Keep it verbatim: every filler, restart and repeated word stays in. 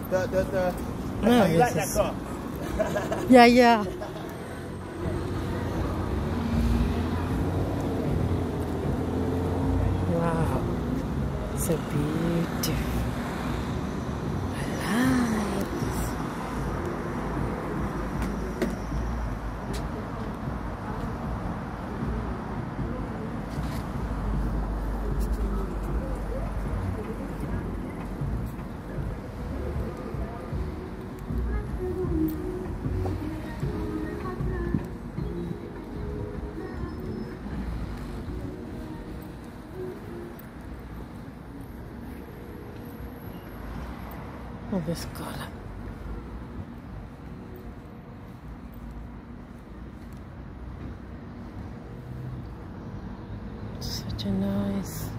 The, the, the, No, oh, you like that is... car? Yeah, yeah. Wow, so beautiful. Alive. Oh, this color. Such a nice